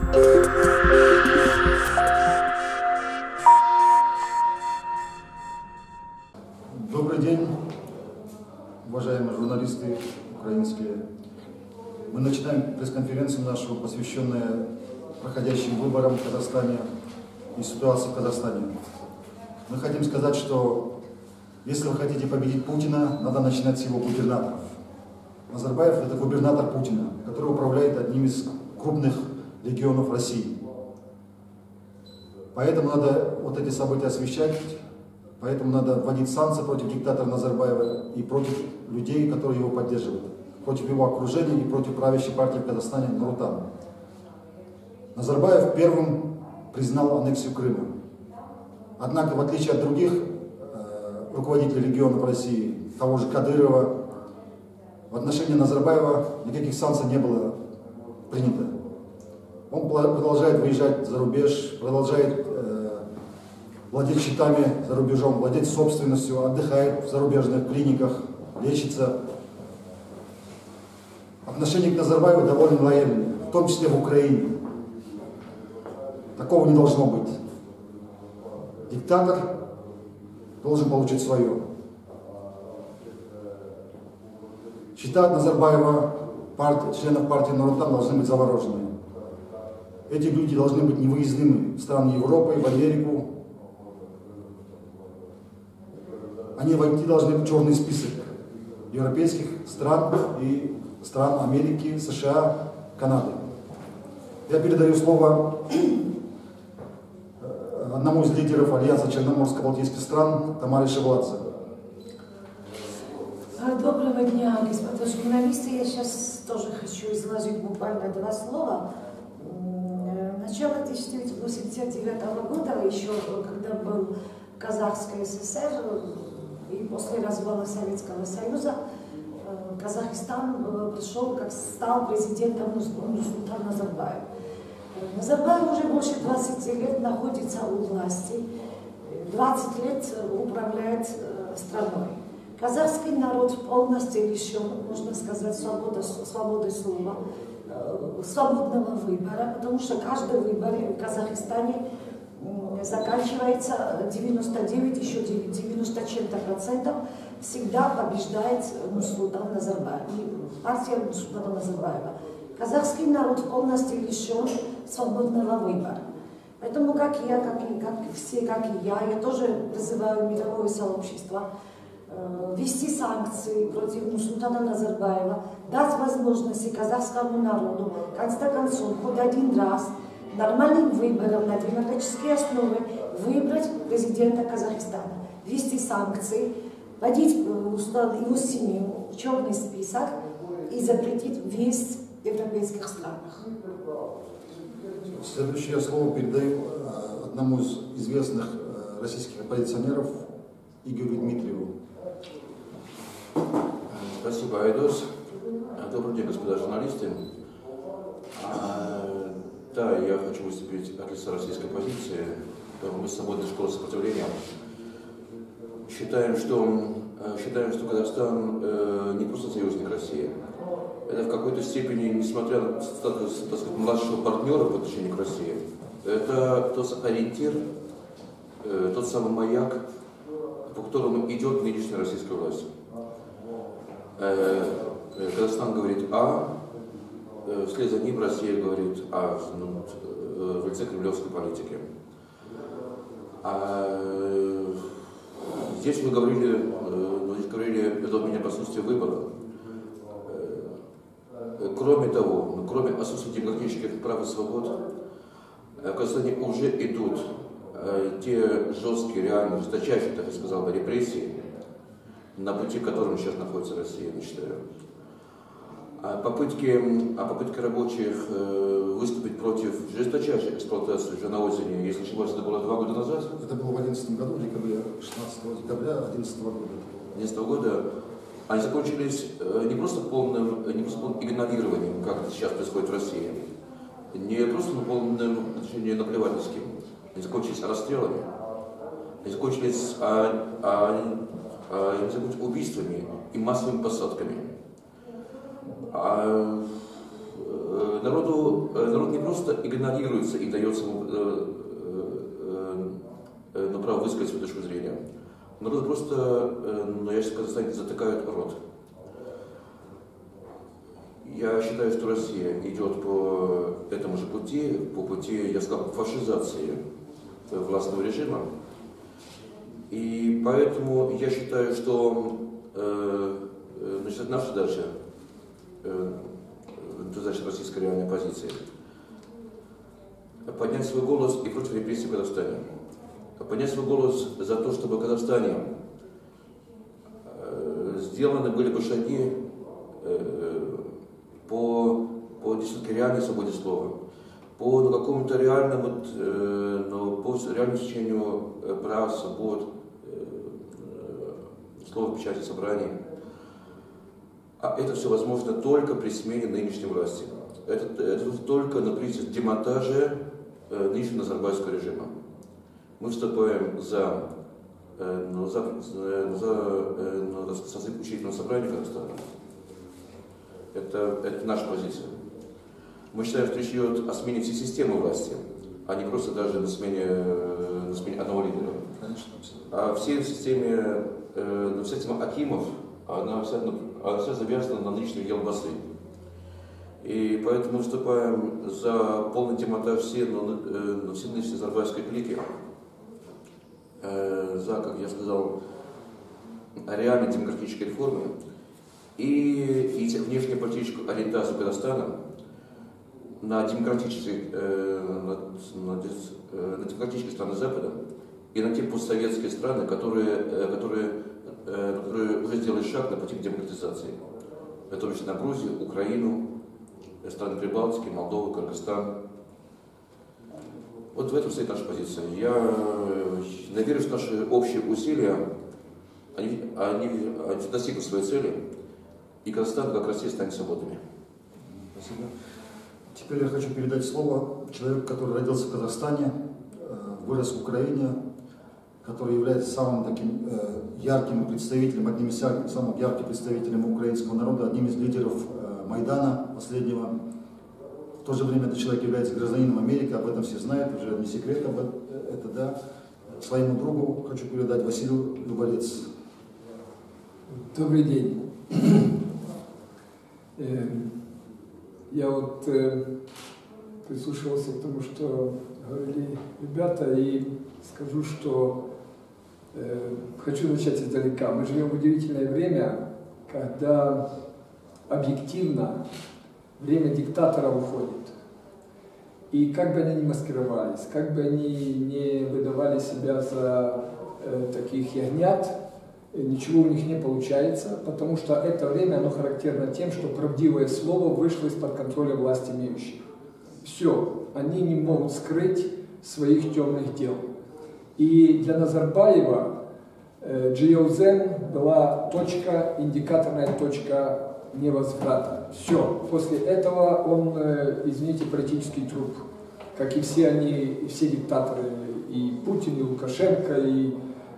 Добрый день, уважаемые журналисты украинские. Мы начинаем пресс-конференцию нашу, посвященную проходящим выборам в Казахстане и ситуации в Казахстане. Мы хотим сказать, что если вы хотите победить Путина, надо начинать с его губернаторов. Назарбаев – это губернатор Путина, который управляет одним из крупных регионов России. Поэтому надо вот эти события освещать, поэтому надо вводить санкции против диктатора Назарбаева и против людей, которые его поддерживают, против его окружения и против правящей партии в Казахстане Нур-Отан. Назарбаев первым признал аннексию Крыма. Однако, в отличие от других руководителей регионов России, того же Кадырова, в отношении Назарбаева никаких санкций не было принято. Он продолжает выезжать за рубеж, продолжает владеть счетами за рубежом, владеть собственностью, отдыхает в зарубежных клиниках, лечится. Отношение к Назарбаеву довольно лояльное, в том числе в Украине. Такого не должно быть. Диктатор должен получить свое. Счета Назарбаева, членов партии Нур-Отан должны быть заморожены. Эти люди должны быть невыездными в страны Европы, в Америку. Они войти должны в черный список европейских стран и стран Америки, США, Канады. Я передаю слово одному из лидеров Альянса Черноморско-Балтийских стран Тамаре Шевладзе. Доброго дня, господа журналисты. Я сейчас тоже хочу изложить буквально два слова. Начало 1989 года, еще когда был Казахская ССР, и после развала Советского Союза, Казахстан стал президентом Нурсултан Назарбаев. Назарбаев уже больше 20 лет находится у власти, 20 лет управляет страной. Казахский народ полностью лишен, можно сказать, свободы слова, свободного выбора, потому что каждый выбор в Казахстане заканчивается 99, еще 90 чем-то процентов, всегда побеждает Нурсултан Назарбаев, партия Нурсултана Назарбаева. Казахский народ полностью лишен свободного выбора. Поэтому, как и я тоже призываю мировое сообщество ввести санкции против Нурсултана Назарбаева, дать возможности казахскому народу, в конце концов, хоть один раз нормальным выбором на демократической основе выбрать президента Казахстана, ввести санкции, вводить его семью в черный список и запретить весь в европейских странах. Следующее слово передаю одному из известных российских оппозиционеров Игорю Дмитриеву. Спасибо, Айдос. Добрый день, господа журналисты. Да, я хочу выступить от лица российской оппозиции. Мы с свободной школы сопротивления считаем, что Казахстан не просто союзник России. Это в какой-то степени, несмотря на статус, так сказать, младшего партнера по отношению к России, это тот ориентир, тот самый маяк, по которому идет нынешняя российская власть. Казахстан говорит А, вслед за ним Россия говорит А, в лице кремлевской политики. Здесь мы говорили, это у меня присутствие выбора. Кроме того, кроме отсутствия демократических прав и свобод, в Казахстане уже идут те жесткие, реально жесточайшие, так я сказал бы, репрессии, на пути к которым сейчас находится Россия, я считаю. Попытки рабочих выступить против жесточайшей эксплуатации жерновозения, если ошибаюсь, это было 2 года назад. Это было в 2011 году, в декабре, 16 декабря 2011 года. 2011 года. Они закончились не просто полным игнорированием, как это сейчас происходит в России, не просто полным наплевательским. Они закончились расстрелами, они закончились убийствами и массовыми посадками. Народу народ не просто игнорируется и дается ему на право высказать свою точку зрения. Народ просто, я сейчас в Казахстане, затыкают рот. Я считаю, что Россия идет по этому же пути, по пути, я сказал, фашизации властного режима. И поэтому я считаю, что значит, наша задача, задача российской реальной оппозиции, поднять свой голос и против репрессий в Казахстане. Поднять свой голос за то, чтобы в Казахстане сделаны были бы шаги по действительно реальной свободе слова, по какому-то реальному, по реальному течению прав, свобод, слова, печати, собраний. А это все возможно только при смене нынешней власти. Это только на принципе демонтажа нынешнего назарбаевского режима. Мы вступаем за созыв учредительного собрания Казахстана. Это наша позиция. Мы считаем, что речь идет о смене всей системы власти, а не просто даже на смене одного лидера. Конечно. А всей системе, система акимов, она вся завязана на нынешнем Елбасы. И поэтому мы выступаем за полный демонтаж всей нынешней назарбаевской клики, за, как я сказал, реальной демократической реформы и внешнеполитическую ориентацию Казахстана на демократические страны Запада и на те постсоветские страны, которые уже сделали шаг на пути к демократизации. Это значит на Грузию, Украину, страны Прибалтики, Молдову, Кыргызстан. Вот в этом стоит наша позиция. Я надеюсь, что наши общие усилия они достигнут своей цели, и Казахстан, как Россия, станет свободными. Спасибо. Теперь я хочу передать слово человеку, который родился в Казахстане, вырос в Украине, который является самым таким ярким представителем, одним из самых ярких представителей украинского народа, одним из лидеров Майдана последнего. В то же время этот человек является гражданином Америки, об этом все знают, уже не секрет это, да. Своему другу хочу передать Василию Любарец. Добрый день. Я вот прислушивался к тому, что говорили ребята, и скажу, что хочу начать издалека. Мы живем в удивительное время, когда объективно время диктаторов уходит. И как бы они ни маскировались, как бы они не выдавали себя за таких ягнят, ничего у них не получается, потому что это время, оно характерно тем, что правдивое слово вышло из-под контроля власти имеющих. Все, они не могут скрыть своих темных дел. И для Назарбаева Джиаузен была точка, индикаторная точка невозврата. Все, после этого он, извините, политический труп, как и все они, все диктаторы, и Путин, и Лукашенко, и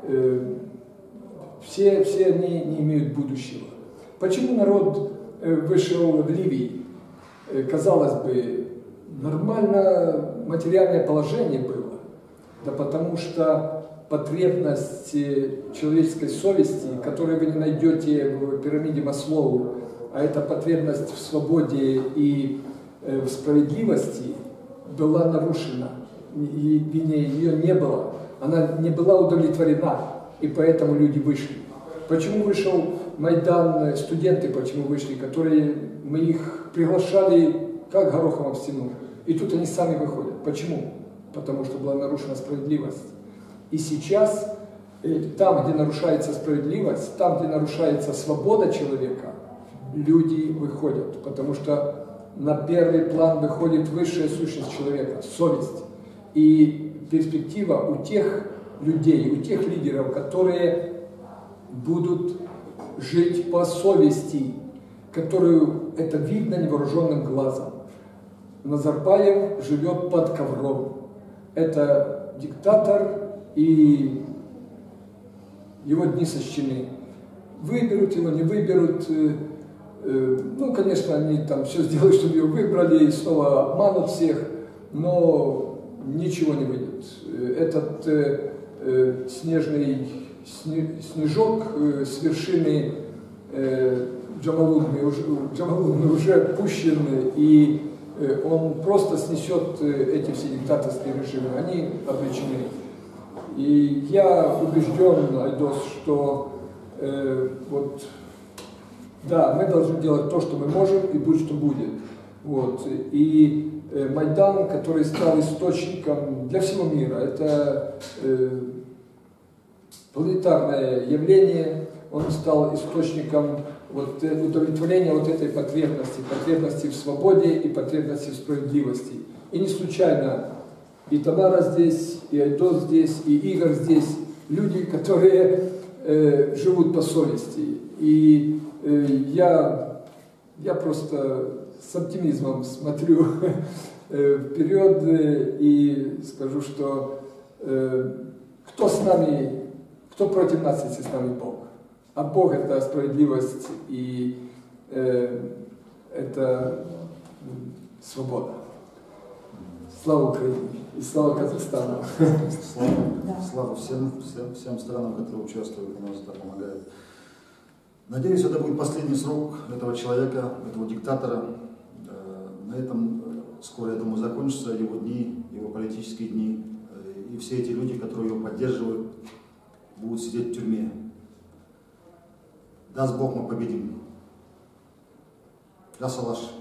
все они не имеют будущего. Почему народ вышел в Ливии? Казалось бы, нормально материальное положение было. Да потому что потребность человеческой совести, которую вы не найдете в пирамиде Маслоу, а это потребность в свободе и в справедливости, была нарушена. И ее не было. Она не была удовлетворена. И поэтому люди вышли. Почему вышел Майдан, студенты почему вышли, которые мы их приглашали как горохом об стену. И тут они сами выходят. Почему? Потому что была нарушена справедливость. И сейчас, там, где нарушается справедливость, там, где нарушается свобода человека, люди выходят. Потому что на первый план выходит высшая сущность человека, совесть. И перспектива у тех людей, у тех лидеров, которые будут жить по совести, которую это видно невооруженным глазом. Назарбаев живет под ковром. Это диктатор, и его дни сочтены. Выберут его, не выберут. Ну, конечно, они там все сделают, чтобы ее выбрали, и снова обманут всех, но ничего не выйдет. Этот снежный снежок с вершины Джамалудны уже пущен, и он просто снесет эти все диктаторские режимы. Они обречены. И я убежден, Айдос, что вот, да, мы должны делать то, что мы можем, и будь что будет. Вот. И Майдан, который стал источником для всего мира, это планетарное явление, он стал источником вот, удовлетворения вот этой потребности в свободе и потребности в справедливости. И не случайно и Тамара здесь, и Айдос здесь, и Игорь здесь, люди, которые живут по совести. И я просто с оптимизмом смотрю вперед и скажу, что кто с нами, кто против нас, если с нами Бог? А Бог — это справедливость и это свобода. Слава Украине и слава Казахстану. Слава всем странам, которые участвуют и нас это помогают. Надеюсь, это будет последний срок этого человека, этого диктатора. На этом скоро, я думаю, закончатся его дни, его политические дни. И все эти люди, которые его поддерживают, будут сидеть в тюрьме. Даст Бог, мы победим. Расалаш.